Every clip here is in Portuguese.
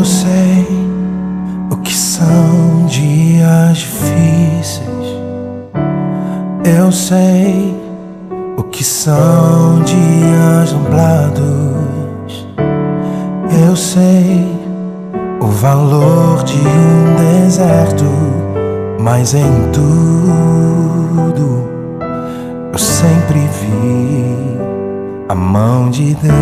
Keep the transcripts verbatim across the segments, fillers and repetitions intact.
sei o que são dias difíceis. Eu sei o que são dias nublados. Eu sei o valor de um deserto, mas em tudo eu sempre vi a mão de Deus.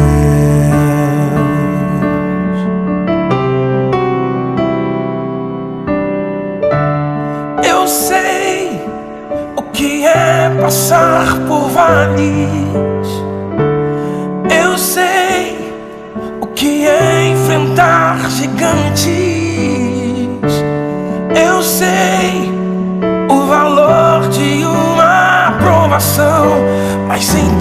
Eu sei o que é passar por vales. Eu sei o que é enfrentar gigantes. Eu sei o valor de uma aprovação, mas em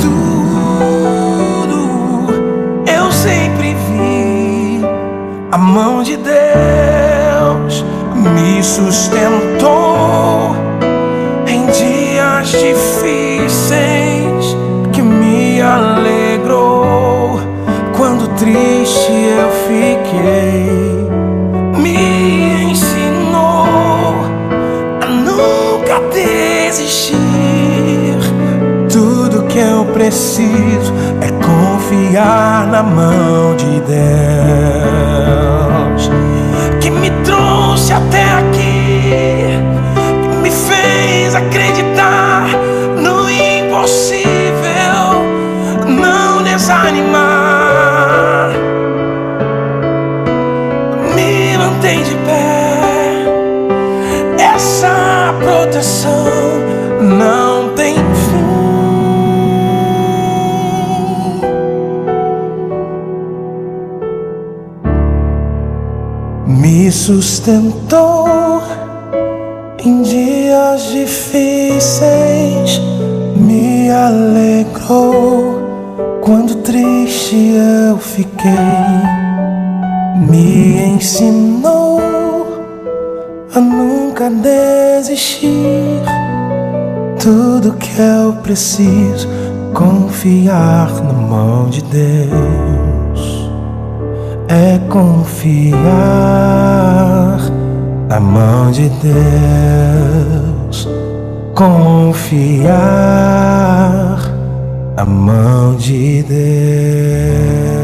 tudo eu sempre vi a mão de Deus. Me sustentou em dias difíceis, que me alegrou quando triste eu fiquei. Me ensinou a nunca desistir. Tudo que eu preciso é confiar na mão de Deus, que me trouxe até aqui, que me fez acreditar no impossível, não desanimar, me mantém de pé. Essa proteção não tem fim. Me sustentou em dias difíceis, me alegrou quando triste eu fiquei. Me ensinou a nunca desistir. Tudo que eu preciso, confiar na mão de Deus, é confiar na mão de Deus, confiar na mão de Deus.